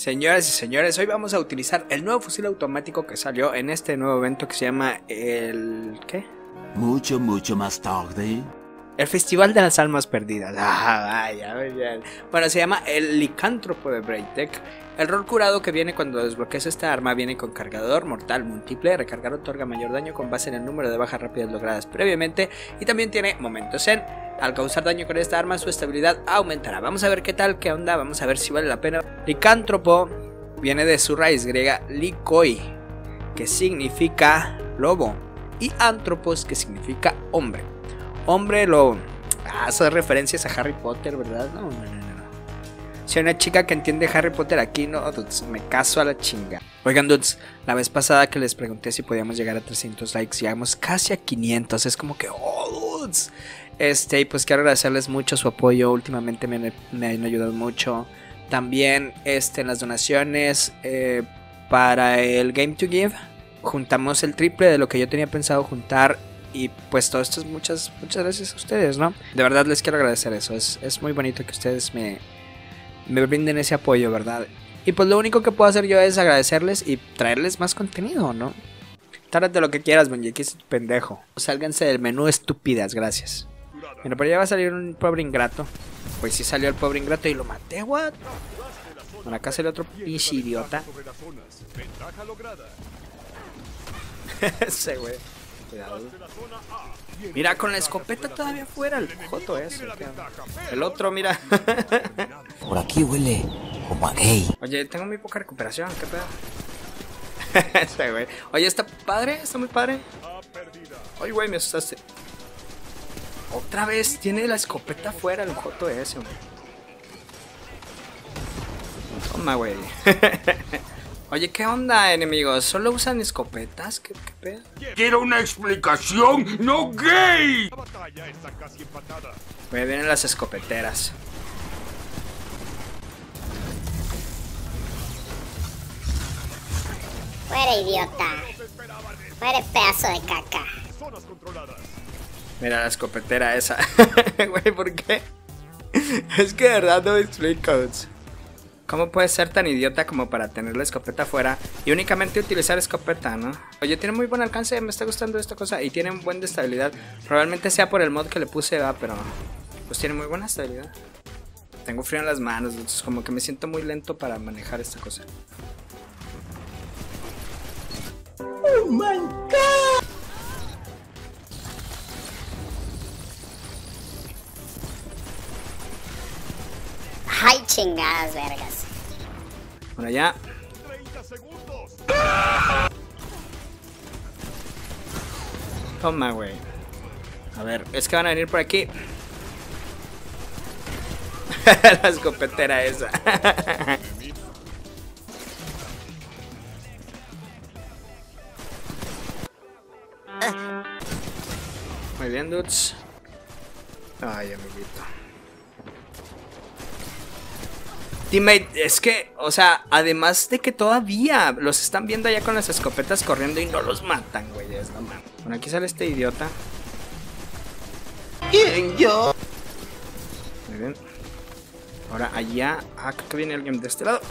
Señoras y señores, hoy vamos a utilizar el nuevo fusil automático que salió en este nuevo evento que se llama el... ¿qué? Mucho más tarde. El Festival de las Almas Perdidas. Vaya. Bueno, se llama el Licántropo de Braytech. El rol curado que viene cuando desbloqueas esta arma viene con cargador mortal múltiple. Recargar otorga mayor daño con base en el número de bajas rápidas logradas previamente. Y también tiene momento zen. Al causar daño con esta arma, su estabilidad aumentará. Vamos a ver qué tal, qué onda. Vamos a ver si vale la pena. Licántropo viene de su raíz griega likoi, que significa lobo, y antropos, que significa hombre. Hombre lobo. Esas referencias a Harry Potter, ¿verdad? No. Si hay una chica que entiende Harry Potter aquí, no, dudes, me caso a la chinga. Oigan, dudes, la vez pasada que les pregunté si podíamos llegar a 300 likes, llegamos casi a 500. Es como que, oh, dudes. Y pues quiero agradecerles mucho su apoyo. Últimamente me han ayudado mucho. También en las donaciones para el Game to Give juntamos el triple de lo que yo tenía pensado juntar. Y pues todo esto es muchas gracias a ustedes, ¿no? De verdad les quiero agradecer eso. Es muy bonito que ustedes me brinden ese apoyo, ¿verdad? Y pues lo único que puedo hacer yo es agradecerles y traerles más contenido, ¿no? Tárdate lo que quieras, Benji, es pendejo. Sálganse del menú, estúpidas, gracias. Bueno, pero ya va a salir un pobre ingrato. Pues sí salió el pobre ingrato y lo maté, what? Bueno, acá salió otro pinche idiota. Ese güey. Cuidado. Mira, con la escopeta todavía fuera el joto ese. El otro, mira. Por aquí huele como a gay. Oye, tengo muy poca recuperación, qué pedo. Ese güey. Oye, está padre, está muy padre. Oye, güey, me asustaste. Otra vez tiene la escopeta afuera el joto ese, güey. Toma, güey. Oye, ¿qué onda, enemigos? ¿Solo usan escopetas? ¿Qué pedo? ¡Quiero una explicación! ¡No gay! Güey, vienen las escopeteras. Fuera, idiota. Fuera, pedazo de caca. Mira la escopetera esa. Güey, ¿por qué? Es que de verdad no me explico. ¿Cómo puedes ser tan idiota como para tener la escopeta afuera y únicamente utilizar escopeta, no? Oye, tiene muy buen alcance, me está gustando esta cosa. Y tiene un buen de estabilidad. Probablemente sea por el mod que le puse, pero pues tiene muy buena estabilidad. Tengo frío en las manos, entonces como que me siento muy lento para manejar esta cosa. ¡Oh, my God! Ay, chingadas, vergas. Por allá. Toma, güey. A ver, es que van a venir por aquí. La escopetera esa. Muy bien, dudes. Ay, amiguito. Teammate, es que, o sea, además de que todavía los están viendo allá con las escopetas corriendo y no los matan, güey, no mames. Bueno, aquí sale este idiota. ¿Quién, yo? Muy bien. Ahora allá, creo que viene alguien de este lado.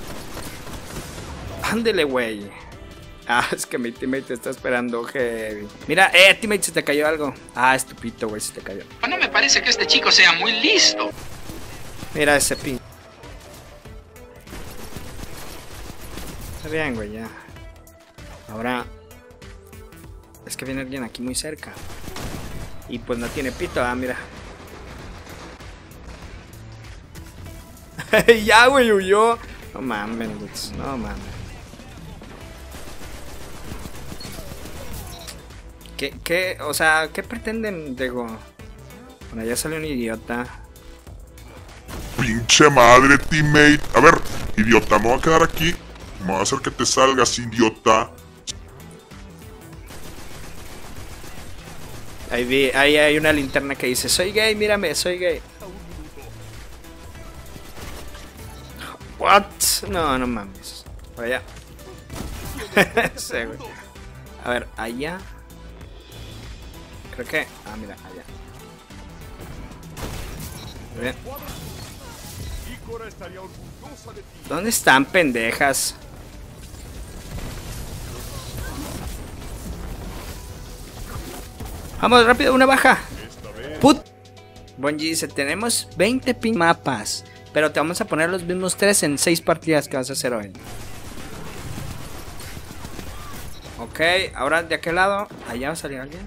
Ándele, güey. Es que mi teammate está esperando heavy. Mira, teammate, se te cayó algo. Estupito, güey, se te cayó. No me parece que este chico sea muy listo. Mira ese pin. Está bien, güey, ya. Ahora es que viene alguien aquí muy cerca. Y pues no tiene pito, mira. Ya, güey, huyó. No mames, dudes, no mames. O sea, ¿qué pretenden, Diego? Bueno, ya salió un idiota. ¡Pinche madre, teammate! A ver, idiota, me voy a quedar aquí. Me voy a hacer que te salgas, idiota. Ahí hay una linterna que dice: soy gay, mírame, soy gay. What? No mames. Por allá. Sí, güey. A ver, allá. Creo que... mira, allá. Muy bien. ¿Dónde están, pendejas? Vamos, rápido, una baja. Put. Bungie dice, tenemos 20 mapas, pero te vamos a poner los mismos 3 en 6 partidas que vas a hacer hoy. Ok, ahora de aquel lado, allá va a salir alguien.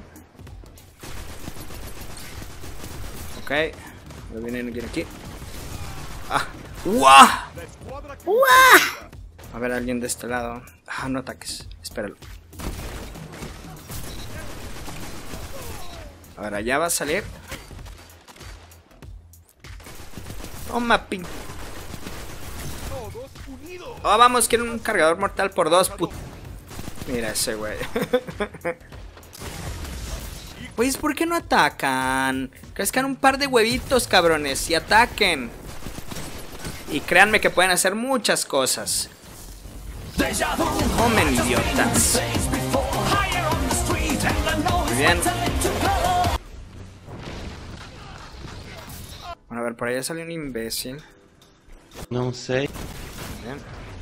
Ok, viene alguien aquí. Ah, ¡guau! A ver, alguien de este lado. Ah, no ataques, espéralo. A ver, allá va a salir. Toma, pin. Oh, vamos, quiero un cargador mortal por 2, puto. Mira ese güey. Pues, ¿por qué no atacan? Crezcan un par de huevitos, cabrones, y ataquen. Y créanme que pueden hacer muchas cosas. Comen, idiotas. Muy bien. Bueno, a ver, por allá salió un imbécil. No sé. Bien.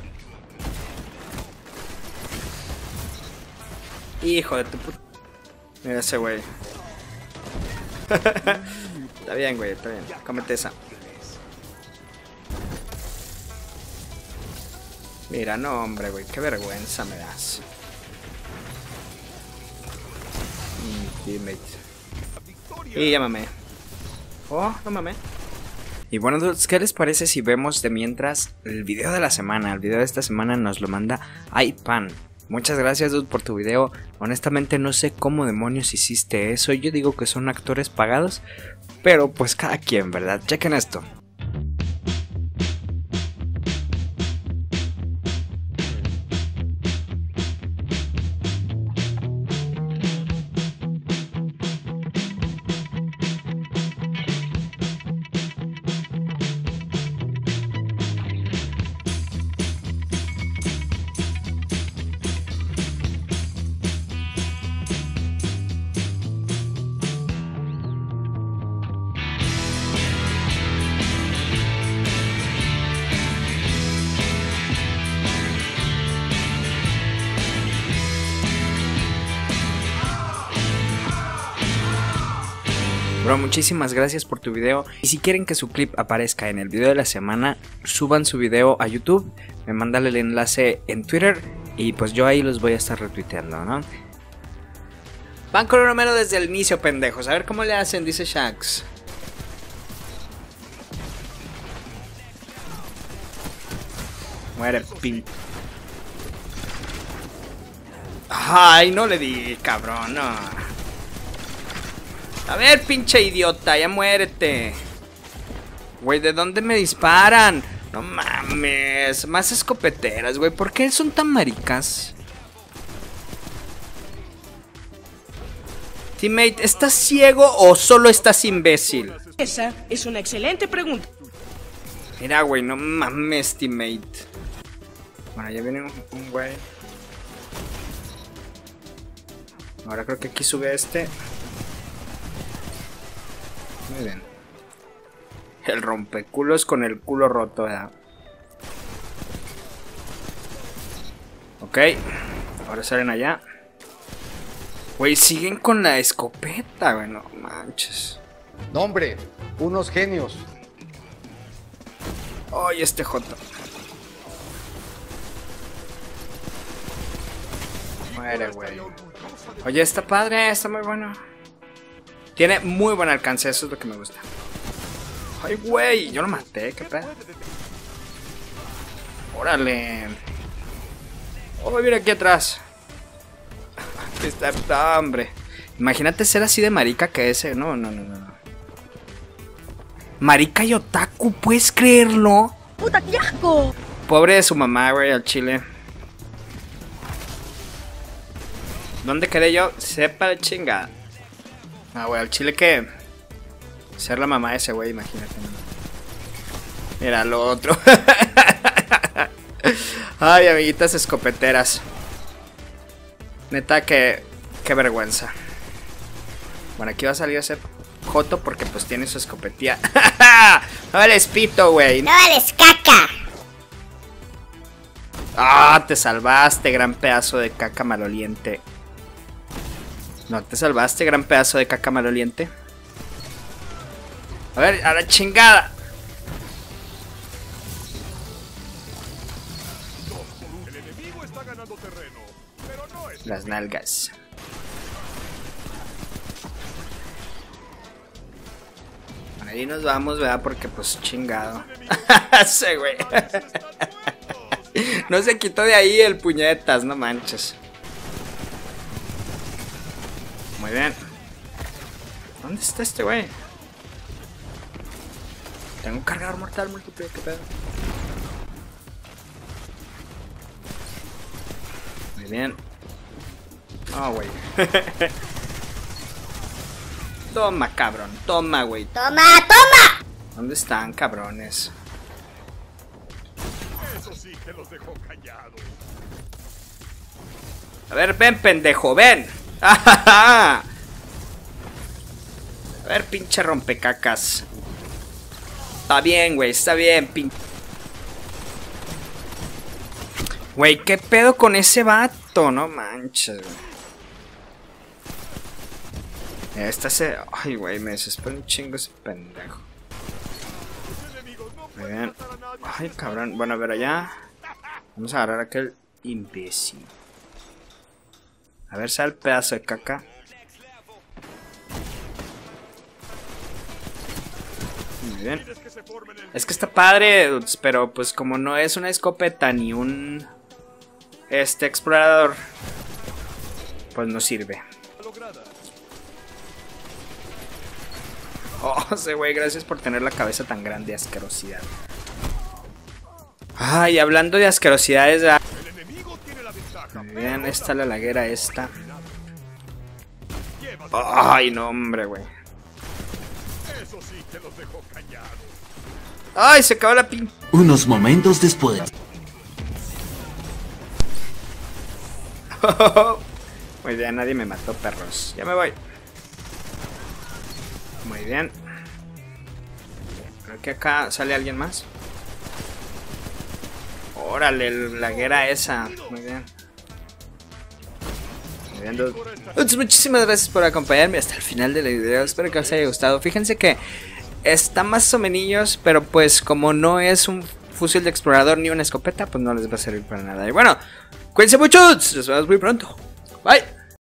Hijo de tu puta. Mira ese güey. Está bien, güey, está bien. Cómete esa. Mira, no, hombre, güey. Qué vergüenza me das. Teammate. Y ya mamé. Oh, no mamé. Y bueno, dudes, ¿qué les parece si vemos de mientras el video de la semana? El video de esta semana nos lo manda iPan. Muchas gracias, dude, por tu video. Honestamente no sé cómo demonios hiciste eso. Yo digo que son actores pagados, pero pues cada quien, ¿verdad? Chequen esto. Bro, muchísimas gracias por tu video. Y si quieren que su clip aparezca en el video de la semana, suban su video a YouTube, me mandan el enlace en Twitter y pues yo ahí los voy a estar retuiteando, ¿no? Van con Romero desde el inicio, pendejos. A ver cómo le hacen, dice Shax. Muere, pin. Ay, no le di, cabrón, no. A ver, pinche idiota, ya muérete. Güey, ¿de dónde me disparan? No mames, más escopeteras, güey. ¿Por qué son tan maricas? Teammate, ¿estás ciego o solo estás imbécil? Esa es una excelente pregunta. Mira, güey, no mames, teammate. Bueno, ya viene un güey. Ahora creo que aquí sube este. Muy bien. El rompeculos con el culo roto, ¿verdad? Ok. Ahora salen allá. Güey, siguen con la escopeta, güey. No manches. No, hombre, unos genios. Ay, este joto. Muere, güey. Oye, está padre, está muy bueno. Tiene muy buen alcance, eso es lo que me gusta. Ay, güey, yo lo maté, qué pedo. Órale. Oh, mira aquí atrás. Aquí está, hombre. Imagínate ser así de marica que ese. No. Marica y otaku, ¿puedes creerlo? ¡Puta, qué asco! Pobre de su mamá, güey, al chile. ¿Dónde quedé yo? Sepa la chingada. Ah, güey, al chile que ser la mamá de ese güey, imagínate. Mira lo otro. Ay, amiguitas escopeteras. Neta que qué vergüenza. Bueno, aquí va a salir ese joto porque pues tiene su escopetía. No vales pito, güey. No vales caca. Ah, te salvaste, gran pedazo de caca maloliente. No te salvaste, gran pedazo de caca maloliente. A ver, a la chingada. Las nalgas. Ahí nos vamos, ¿verdad? Porque pues chingado. Sí, güey. No se quitó de ahí el puñetas, no manches. Muy bien. ¿Dónde está este güey? Tengo un cargador mortal múltiple, qué pedo. Muy bien. Oh, güey. Toma, cabrón. Toma, güey. Toma, toma. ¿Dónde están, cabrones? Eso sí que los dejó callados. A ver, ven, pendejo, ven. A ver, pinche rompecacas. Está bien, güey, está bien, pinche. Güey, ¿qué pedo con ese vato? No manches, güey. Esta se... Ay, güey, me desespera un chingo ese pendejo. Muy bien. Ay, cabrón. Bueno, a ver allá. Vamos a agarrar a aquel imbécil. A ver, sale el pedazo de caca. Muy bien. Es que está padre, pero pues como no es una escopeta ni un... explorador, pues no sirve. Oh, ese güey, gracias por tener la cabeza tan grande, asquerosidad. Ay, hablando de asquerosidades. Muy bien, esta la laguera esta. Ay, no, hombre, güey. Ay, se acabó la pin. Unos momentos después. Muy bien, nadie me mató, perros. Ya me voy. Muy bien. Creo que acá sale alguien más. Órale, la laguera esa. Muy bien. Muy bien, dude. Muchísimas gracias por acompañarme hasta el final del video. Espero que os haya gustado. Fíjense que está más o menos, pero pues como no es un fusil de explorador ni una escopeta, pues no les va a servir para nada. Y bueno, cuídense mucho. Nos vemos muy pronto. Bye.